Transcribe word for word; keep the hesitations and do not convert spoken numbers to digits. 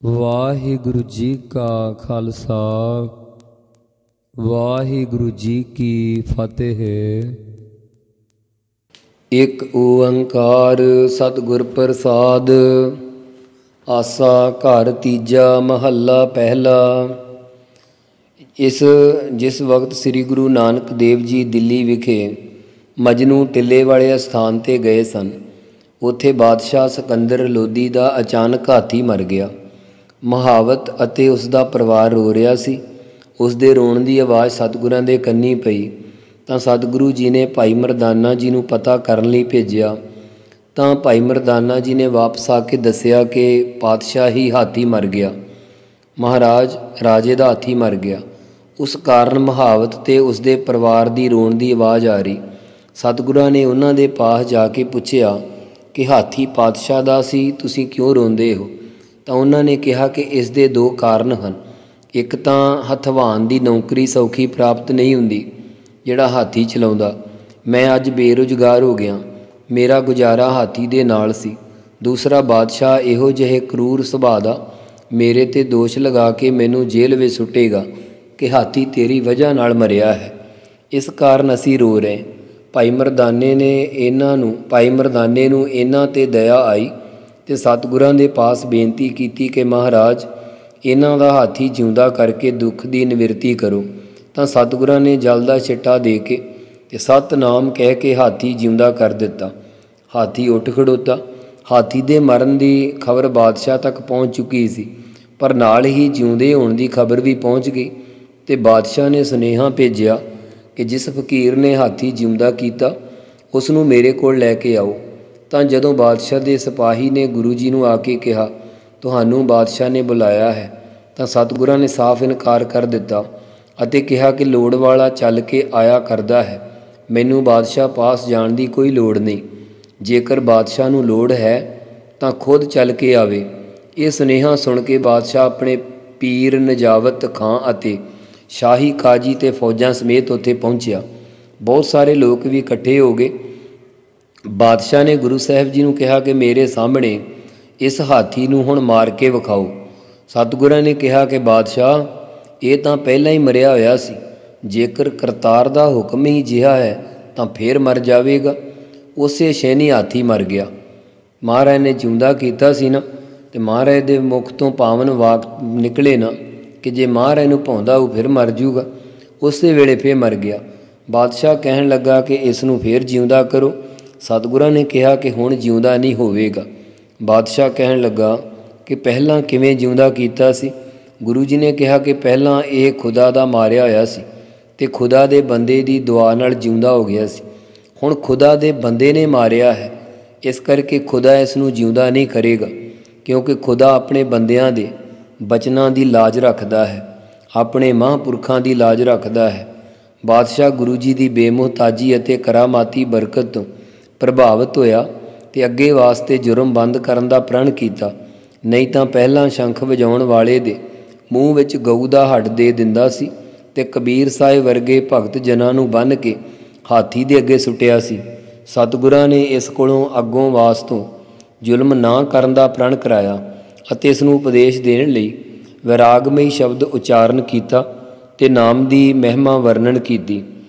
वाहिगुरु जी का खालसा वाहिगुरु जी की फतेह। एक ओंकार सतगुर प्रसाद। आसा घर तीजा महला पहला। इस जिस वक्त श्री गुरु नानक देव जी दिल्ली विखे मजनू टिल्ले वाले स्थान ते गए सन, उत्थे बादशाह सिकंदर लोधी का अचानक हाथी मर गया। महावत अते उसका परिवार रो रहा सी। उसदे रोण की आवाज़ सतगुरां दे कन्नी पई तां सतगुरु जी ने भाई मरदाना जी नूं पता करन लई भेजिया। तां भाई मरदाना जी ने वापस आके दसिया कि पातशाह ही हाथी मर गया, महाराज राजे का हाथी मर गया। उस कारण महावत ते उसदे परिवार की रोण की आवाज़ आ रही। सतगुरां ने उन्हां दे पास जाके पुछया कि हाथी पातशाह दा सी, तुसीं क्यों रोंदे हो? ਤਾਂ ਉਹਨਾਂ ਨੇ ਕਿਹਾ ਕਿ ਇਸ ਦੇ ਦੋ ਕਾਰਨ ਹਨ। ਇੱਕ ਤਾਂ ਹਥਵਾਨ ਦੀ ਨੌਕਰੀ ਸੌਖੀ ਪ੍ਰਾਪਤ ਨਹੀਂ ਹੁੰਦੀ ਜਿਹੜਾ ਹਾਥੀ ਚਲਾਉਂਦਾ। ਮੈਂ ਅੱਜ ਬੇਰੁਜ਼ਗਾਰ ਹੋ ਗਿਆ, ਮੇਰਾ ਗੁਜ਼ਾਰਾ ਹਾਥੀ ਦੇ ਨਾਲ ਸੀ। ਦੂਸਰਾ ਬਾਦਸ਼ਾਹ ਇਹੋ ਜਿਹੇ ਕਰੂਰ ਸੁਭਾਅ ਦਾ ਮੇਰੇ 'ਤੇ ਦੋਸ਼ ਲਗਾ ਕੇ ਮੈਨੂੰ ਜੇਲ੍ਹ ਵਿੱਚ ਸੁੱਟੇਗਾ ਕਿ ਹਾਥੀ ਤੇਰੀ ਵਜ੍ਹਾ ਨਾਲ ਮਰਿਆ ਹੈ, ਇਸ ਕਾਰਨ ਅਸੀਂ ਰੋ ਰਹੇ। ਭਾਈ ਮਰਦਾਨੇ ਨੇ ਇਹਨਾਂ ਨੂੰ ਭਾਈ ਮਰਦਾਨੇ ਨੂੰ ਇਹਨਾਂ 'ਤੇ ਦਇਆ ਆਈ ਤੇ ਸਤਿਗੁਰਾਂ ਦੇ ਪਾਸ ਬੇਨਤੀ ਕੀਤੀ ਕਿ ਮਹਾਰਾਜ ਇਹਨਾਂ ਦਾ ਹਾਥੀ ਜਿਉਂਦਾ ਕਰਕੇ ਦੁੱਖ ਦੀ ਨਿਵਰਤੀ ਕਰੋ। ਤਾਂ ਸਤਿਗੁਰਾਂ ਨੇ ਜਲ ਦਾ ਛਿੱਟਾ ਦੇ ਕੇ ਤੇ ਸਤਨਾਮ ਕਹਿ ਕੇ ਹਾਥੀ ਜਿਉਂਦਾ ਕਰ ਦਿੱਤਾ। ਹਾਥੀ ਉੱਠ ਖੜੋਤਾ। ਹਾਥੀ ਦੇ ਮਰਨ ਦੀ ਖਬਰ ਬਾਦਸ਼ਾਹ ਤੱਕ ਪਹੁੰਚ ਚੁੱਕੀ ਸੀ, ਪਰ ਨਾਲ ਹੀ ਜਿਉਂਦੇ ਹੋਣ ਦੀ ਖਬਰ ਵੀ ਪਹੁੰਚ ਗਈ ਤੇ ਬਾਦਸ਼ਾਹ ਨੇ ਸੁਨੇਹਾ ਭੇਜਿਆ ਕਿ ਜਿਸ ਫਕੀਰ ਨੇ ਹਾਥੀ ਜਿਉਂਦਾ ਕੀਤਾ ਉਸ ਨੂੰ ਮੇਰੇ ਕੋਲ ਲੈ ਕੇ ਆਓ। ਤਾਂ ਜਦੋਂ ਬਾਦਸ਼ਾਹ ਦੇ ਸਿਪਾਹੀ ਨੇ ਗੁਰੂ ਜੀ ਨੂੰ ਆ ਕੇ ਕਿਹਾ ਤੁਹਾਨੂੰ ਬਾਦਸ਼ਾਹ ਨੇ ਬੁਲਾਇਆ ਹੈ, ਤਾਂ ਸਤਿਗੁਰਾਂ ਨੇ ਸਾਫ਼ ਇਨਕਾਰ ਕਰ ਦਿੱਤਾ ਅਤੇ ਕਿਹਾ ਕਿ ਲੋੜ ਵਾਲਾ ਚੱਲ ਕੇ ਆਇਆ ਕਰਦਾ ਹੈ, ਮੈਨੂੰ ਬਾਦਸ਼ਾਹ ਪਾਸ ਜਾਣ ਦੀ ਕੋਈ ਲੋੜ ਨਹੀਂ। ਜੇਕਰ ਬਾਦਸ਼ਾਹ ਨੂੰ ਲੋੜ ਹੈ ਤਾਂ ਖੁਦ ਚੱਲ ਕੇ ਆਵੇ। ਇਹ ਸੁਨੇਹਾ ਸੁਣ ਕੇ ਬਾਦਸ਼ਾਹ ਆਪਣੇ ਪੀਰ ਨਜਾਵਤ ਖਾਂ ਅਤੇ ਸ਼ਾਹੀ ਕਾਜੀ ਤੇ ਫੌਜਾਂ ਸਮੇਤ ਉੱਥੇ ਪਹੁੰਚਿਆ। ਬਹੁਤ ਸਾਰੇ ਲੋਕ ਵੀ ਇਕੱਠੇ ਹੋ ਗਏ। ਬਾਦਸ਼ਾਹ ਨੇ ਗੁਰੂ ਸਾਹਿਬ ਜੀ ਨੂੰ ਕਿਹਾ ਕਿ ਮੇਰੇ ਸਾਹਮਣੇ ਇਸ ਹਾਥੀ ਨੂੰ ਹੁਣ ਮਾਰ ਕੇ ਵਿਖਾਓ। ਸਤਿਗੁਰਾਂ ਨੇ ਕਿਹਾ ਕਿ ਬਾਦਸ਼ਾਹ ਇਹ ਤਾਂ ਪਹਿਲਾਂ ਹੀ ਮਰਿਆ ਹੋਇਆ ਸੀ, ਜੇਕਰ ਕਰਤਾਰ ਦਾ ਹੁਕਮ ਹੀ ਜਿਹਾ ਹੈ ਤਾਂ ਫੇਰ ਮਰ ਜਾਵੇਗਾ। ਉਸੇ ਸ਼ੈਨੀ ਹਾਥੀ ਮਰ ਗਿਆ। ਮਹਾਰਾਜ ਨੇ ਜਿਉਂਦਾ ਕੀਤਾ ਸੀ ਨਾ, ਤੇ ਮਹਾਰਾਜ ਦੇ ਮੁਖ ਤੋਂ ਪਾਵਨ ਵਾਕ ਨਿਕਲੇ ਨਾ ਕਿ ਜੇ ਮਹਾਰਾਜ ਨੂੰ ਭਾਉਂਦਾ ਉਹ ਫਿਰ ਮਰ ਜੂਗਾ। ਉਸੇ ਵੇਲੇ ਫਿਰ ਮਰ ਗਿਆ। ਬਾਦਸ਼ਾਹ ਕਹਿਣ ਲੱਗਾ ਕਿ ਇਸ ਨੂੰ ਫੇਰ ਜਿਉਂਦਾ ਕਰੋ। ਸਤਿਗੁਰਾਂ ਨੇ ਕਿਹਾ ਕਿ ਹੁਣ ਜਿਉਂਦਾ ਨਹੀਂ ਹੋਵੇਗਾ। ਬਾਦਸ਼ਾਹ ਕਹਿਣ ਲੱਗਾ ਕਿ ਪਹਿਲਾਂ ਕਿਵੇਂ ਜਿਉਂਦਾ ਕੀਤਾ ਸੀ? ਗੁਰੂ ਜੀ ਨੇ ਕਿਹਾ ਕਿ ਪਹਿਲਾਂ ਇਹ ਖੁਦਾ ਦਾ ਮਾਰਿਆ ਹੋਇਆ ਸੀ ਅਤੇ ਖੁਦਾ ਦੇ ਬੰਦੇ ਦੀ ਦੁਆ ਨਾਲ ਜਿਉਂਦਾ ਹੋ ਗਿਆ ਸੀ। ਹੁਣ ਖੁਦਾ ਦੇ ਬੰਦੇ ਨੇ ਮਾਰਿਆ ਹੈ, ਇਸ ਕਰਕੇ ਖੁਦਾ ਇਸ ਨੂੰ ਜਿਉਂਦਾ ਨਹੀਂ ਕਰੇਗਾ, ਕਿਉਂਕਿ ਖੁਦਾ ਆਪਣੇ ਬੰਦਿਆਂ ਦੇ ਬਚਨਾਂ ਦੀ ਲਾਜ ਰੱਖਦਾ ਹੈ, ਆਪਣੇ ਮਹਾਂਪੁਰਖਾਂ ਦੀ ਲਾਜ ਰੱਖਦਾ ਹੈ। ਬਾਦਸ਼ਾਹ ਗੁਰੂ ਜੀ ਦੀ ਬੇਮੁਹਤਾਜੀ ਅਤੇ ਕਰਾਮਾਤੀ ਬਰਕਤ ਤੋਂ ਪ੍ਰਭਾਵਿਤ ਹੋਇਆ ਅਤੇ ਅੱਗੇ ਵਾਸਤੇ ਜੁਰਮ ਬੰਦ ਕਰਨ ਦਾ ਪ੍ਰਣ ਕੀਤਾ। ਨਹੀਂ ਤਾਂ ਪਹਿਲਾਂ ਸ਼ੰਖ ਵਜਾਉਣ ਵਾਲੇ ਦੇ ਮੂੰਹ ਵਿੱਚ ਗਊ ਦਾ ਹੱਡ ਦੇ ਦਿੰਦਾ ਸੀ ਅਤੇ ਕਬੀਰ ਸਾਹਿਬ ਵਰਗੇ ਭਗਤ ਜਨਾਂ ਨੂੰ ਬੰਨ੍ਹ ਕੇ ਹਾਥੀ ਦੇ ਅੱਗੇ ਸੁੱਟਿਆ ਸੀ। ਸਤਿਗੁਰਾਂ ਨੇ ਇਸ ਕੋਲੋਂ ਅੱਗੋਂ ਵਾਸ ਤੋਂ ਜ਼ੁਲਮ ਨਾ ਕਰਨ ਦਾ ਪ੍ਰਣ ਕਰਾਇਆ ਅਤੇ ਇਸ ਨੂੰ ਉਪਦੇਸ਼ ਦੇਣ ਲਈ ਵੈਰਾਗਮਈ ਸ਼ਬਦ ਉਚਾਰਨ ਕੀਤਾ ਅਤੇ ਨਾਮ ਦੀ ਮਹਿਮਾ ਵਰਣਨ ਕੀਤੀ।